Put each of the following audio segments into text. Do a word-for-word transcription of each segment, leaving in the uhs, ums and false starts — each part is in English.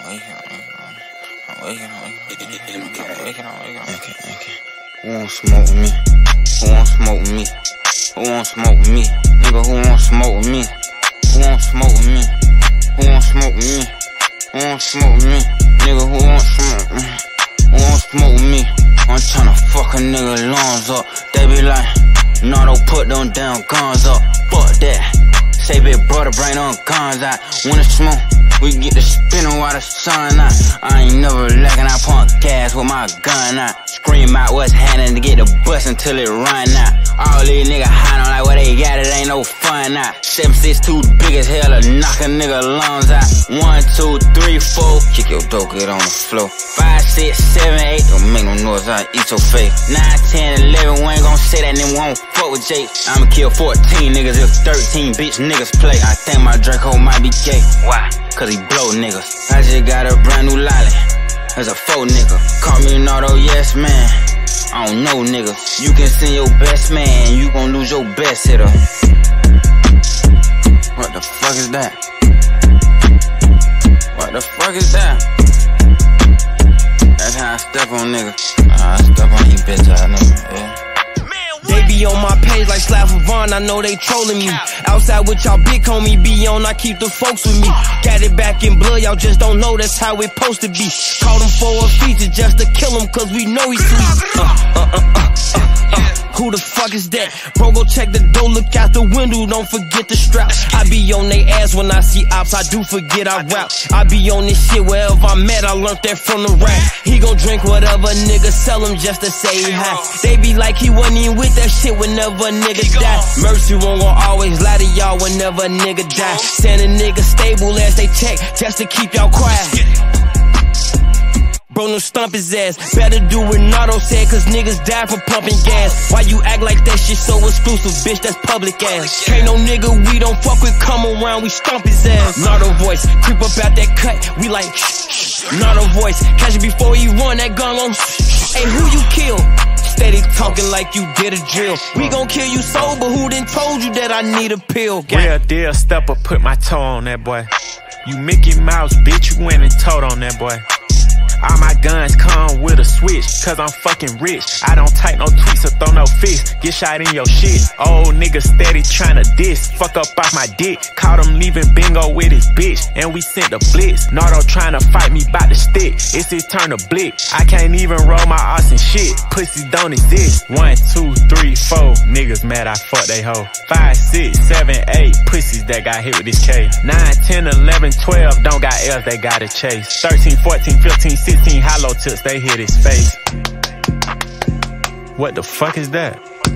I'm waking, I'm waking, I'm waking, I'm waking. Okay, okay. Who won't smoke with me? Who won't smoke with me? Who won't smoke with me? Nigga, who won't smoke with me? Who won't smoke with me? Who won't smoke with me? Who won't smoke with me? Nigga, who won't smoke with me? Who won't smoke with me? I'm tryna fuck a nigga lungs up. They be like, Nardo, put them damn guns up. Fuck that. Say big brother, bring them guns out. When it's smoke, we get the spinnin' while the sun out. I ain't never lackin', I pump gas with my gun out. Scream out what's happening to get the bus until it run out. All these niggas hidin' like what they got, it ain't no fun out. seven six two big as hell to knock a nigga lungs out. One, two, three, four, kick your dope, get on the floor. Five, six, seven, eight, don't make no noise, I eat your face. Nine, ten, eleven, we ain't gon' say that, then we won't fuck with Jake. I'ma kill fourteen niggas if thirteen bitch niggas play. I think my Draco might be gay. Why? Cause he blow niggas. I just got a brand new lolly. That's a faux nigga. Call me Nardo, yes man. I don't know niggas. You can send your best man, you gon' lose your best hitter. What the fuck is that? What the fuck is that? That's how I step on niggas. I step on you bitch ass nigga, yeah. They be on my page like Slav Vaughn, I know they trolling me. Outside with y'all big homie be on, I keep the folks with me. Got it back in blood, y'all just don't know that's how it supposed to be. Called him for a feature just to kill him cause we know he's sweet. Uh, uh, uh, uh, uh, uh. Who the fuck is that? Bro, go check the door, look out the window, don't forget the strap. I be on they ass when I see ops, I do forget I rap. I be on this shit wherever I'm at, I learned that from the rap. He gon' drink whatever nigga sell him just to say hi. They be like he wasn't even with that shit whenever a nigga die. Mercy won't gon' always lie to y'all whenever a nigga die. Send a nigga stable as they check, just to keep y'all quiet. Bro, no stump his ass. Better do what Nardo said, cause niggas die from pumping gas. Why you act like that shit so exclusive, bitch? That's public ass. Ain't no nigga we don't fuck with come around, we stomp his ass. Nardo voice, creep up out that cut, we like shh, shh. Nardo voice, catch it before he run that gun on. Hey, who you kill? Steady talking like you did a drill. We gon' kill you sober, who done told you that I need a pill? Real deal stepper, put my toe on that boy. You Mickey Mouse, bitch, you went and told on that boy. All my guns come with a switch, cause I'm fucking rich. I don't type no tweets or throw no fists, get shot in your shit. Old nigga steady tryna diss, fuck up off my dick. Caught him leaving bingo with his bitch, and we sent the blitz. Nardo tryna fight me bout the stick, it's his turn to blick. I can't even roll my arse and shit, pussy don't exist. One, two, three, four, niggas mad I fuck they hoe. Five, six, seven, eight, pussies that got hit with this K. Nine, ten, eleven, twelve, don't got L's, they gotta chase. Thirteen, fourteen, fifteen, sixteen, hollow tips, they hit his face. What the fuck is that?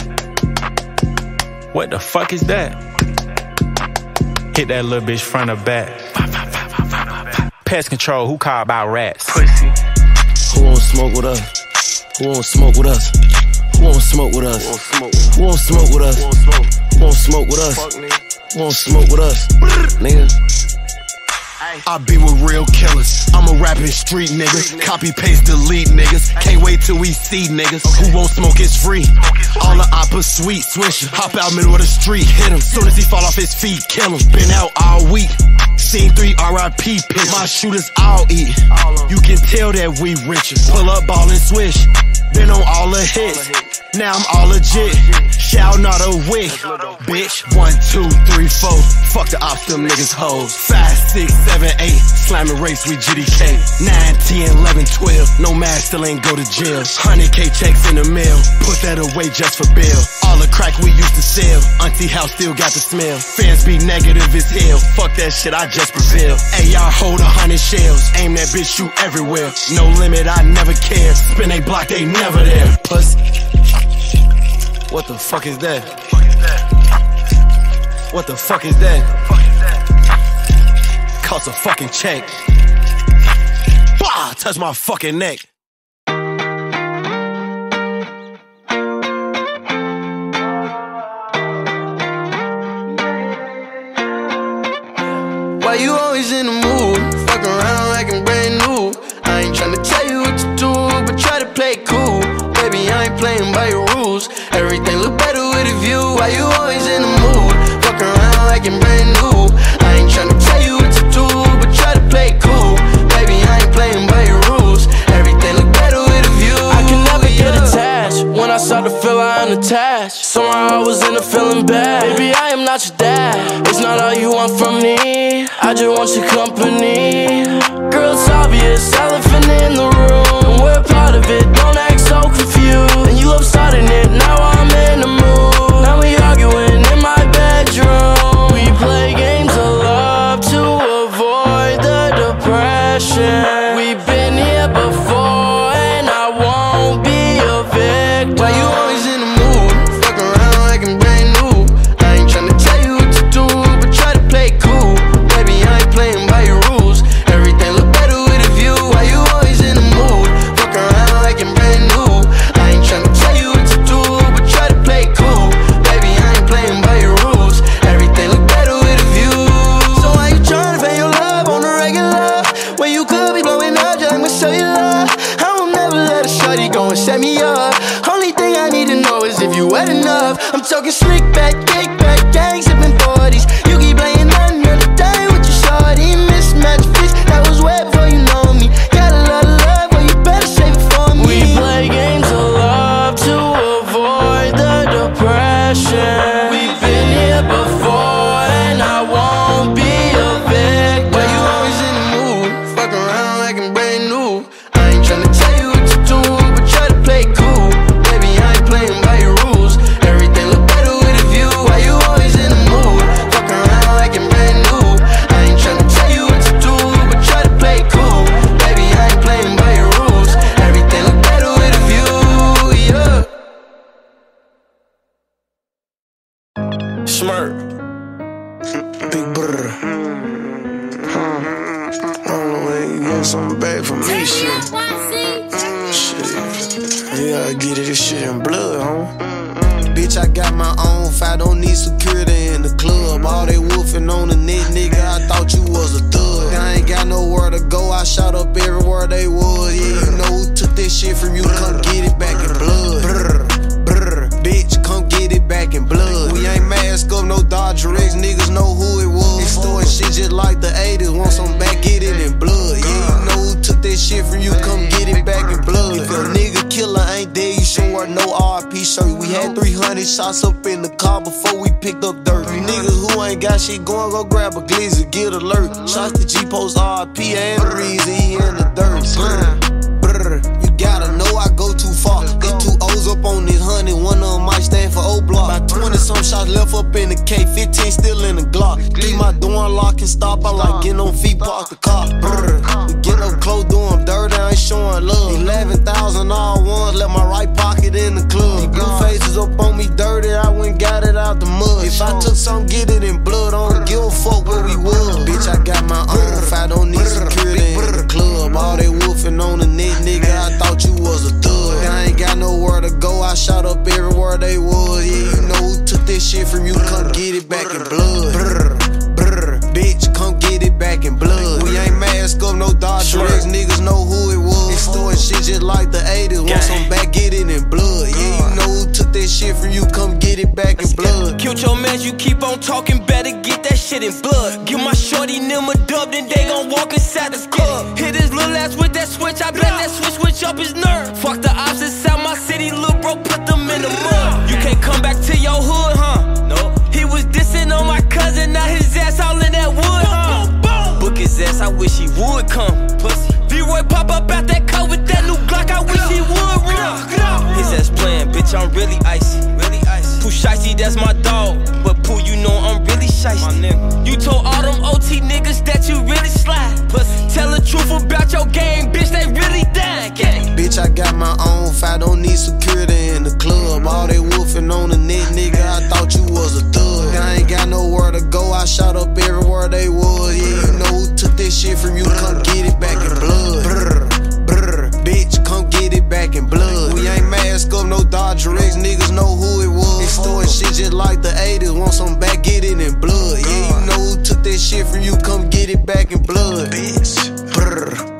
What the fuck is that? Hit that little bitch front or back. Pest control, who called about rats? Pussy. Who won't smoke with us? Who won't smoke with us? Who won't smoke with us? Who won't smoke with us? Who won't smoke with us? Who won't smoke with us? Nigga. I be with real killers. I'm a rapping street nigga. Copy, paste, delete niggas. Can't wait till we see niggas. Who won't smoke is free. All the oppa sweet swisher. Hop out middle of the street, hit him. Soon as he fall off his feet, kill him. Been out all week. Scene three R I P pitch. My shooters all eat. You can tell that we richer. Pull up, ball and swish. Been on all the hits. Now I'm all legit. Shout Nardo Wick. Bitch, one, two, three, four. Fuck the ops, them niggas hoes. Five, six, seven, eight. Slamming race, we G D K. Nine, ten, eleven, twelve. No mask, still ain't go to jail. Hundred K checks in the mail. Put that away just for bail. All the crack we used to sell. Auntie house still got the smell. Fans be negative as hell. Fuck that shit, I just prevail. A R hold a hundred shells. Aim that bitch, shoot everywhere. No limit, I never care. Spin a block, they never there. Pussy. What the fuck is that? What the fuck is that? Cost a fucking check. Bah! Touch my fucking neck. Why you always in the mood? Fuck around like I'm brand new. I ain't tryna tell you what to do, but try to play it cool. Baby, I ain't playing by your rules. Everything look better with a view. Why you always in the mood? Fuck around like I'm brand new. I ain't tryna tell you what to do, but try to play it cool. Baby, cash. Somehow I was in a feeling bad. Baby, I am not your dad. It's not all you want from me, I just want your company. Girl, it's obvious, elephant in the room. We're part of it, don't act so confused. And you love starting it, now I'm in the mood. Now we arguing in my bedroom. We play games of love to avoid the depression. We've been here before and I won't be a victim. Why you always in the mood? Fuck around like I'm brand new. I ain't tryna tell you what to do, but try to play cool. Baby, I ain't playing by your rules. Everything look better with a view. Why you always in the mood? Fuck around like I'm brand new. I ain't tryna tell you what to do, but try to play cool. Baby, I ain't playing by your rules. Everything look better with a view. So why you tryna pay your love on the regular when you could be blowing up just like my cellular? I will never let a shorty go and set me up. Only thing I need to know is if you wet enough. I'm talking slick back, kick back, gang sipping forties. You keep playing another day with your shorty. Mismatch fix, that was way before you know me. Got a lot of love, but you better save it for me. We play games of love to avoid the depression. We've been here before and I won't be a victim. Why you always in the mood? Fuck around like I'm brand new. I ain't tryna tell you what to do, but try to play cool. Baby, I ain't playing by your rules. Everything look better with a view. Why you always in the mood? Fuck around like I'm brand new. I ain't tryna tell you what to do, but try to play cool. Baby, I ain't playing by your rules. Everything look better with a view, yeah. Smirk. Big brother. I don't know when you get something back from me, shit. Shit. You gotta get it, this shit in blood, huh? Bitch, I got my own fight, don't need security in the club. All they wolfing on the net, nigga, I thought you was a thug. I ain't got nowhere to go, I shot up everywhere they was. Yeah, you know who took this shit from you, come get it back in blood. Brr, brr, bitch, come get it back in blood. We ain't mask up, no Dodger X, niggas know who it was. Extorting shit just like the eighties, want some back, get it in blood. Yeah, you know who took this shit from you, come get it back in blood. If a nigga killer ain't dead, you should wear no R I P shirt. We had three hundred shots up in the car before we picked up dirt. You niggas who ain't got shit going, go grab a glizzy, get alert. Shots to G-Post R I P and the reason he in the dirt. Brr, brr, you gotta know I go too far. There's two O's up on this honey, one of them might stand for O-Block. About twenty some shots left up in the K, fifteen still in the Glock. Leave my door unlock and stop, I like getting on feet, park the car. Brr, we get up close, do them dirty, I ain't showing love. eleven thousand all ones, left my right pocket in the club. These blue faces up on me dirty, I went got it out the mud. If I took some, get it in blood, I don't give a fuck where we was. Bitch, I got my own fight, don't need security in the club. All they wolfing on the net, nigga, I thought you was a thug. I ain't got nowhere to go, I shot up everywhere they was. Yeah, you know who took this shit from you, come get it back in blood. Brr, brr, bitch, come get it back in blood. We ain't mask up, no Dodger X, niggas know who it was. Extorting shit just like the eighties, want some back, get it in blood. Yeah, you know who took this shit from you, come get it back in blood. Killed your man, you keep on talking, better get that shit in blood. Give my shorty them a dub, then they gon' walk inside the club. Hit his little ass with that switch, I bet that switch switch up his nerve. Fuck the ops inside my city, little bro, put them in the mud. You can't come back to your hood, huh? No. He was dissing on my cousin, now his ass all in that wood, huh? Book his ass, I wish he would come. Pussy. V-Roy pop up out that car with that new Glock, I wish he would run. His ass playing, bitch, I'm really icy. Really icy. Pooh Shiesty, that's my dog. But Pooh, you know I'm really shiesty. You told all them O T niggas that you really slide. Pussy. Tell the truth about your game, bitch, they really dying. Bitch, I got my own fight, don't need security in the club. All they wolfing on the net, nigga, I thought you was a thug. I ain't got nowhere to go, I shot up everywhere they was. Yeah, you know who took this shit from you, come get it back in blood. Brr, brr, bitch, come get it back in blood. We ain't mask up, no Dodger X, niggas know who it was. Extorting shit just like the eighties, want some back, get it in blood. Yeah, you know who took this shit from you, come get it back in blood. Bitch, brr.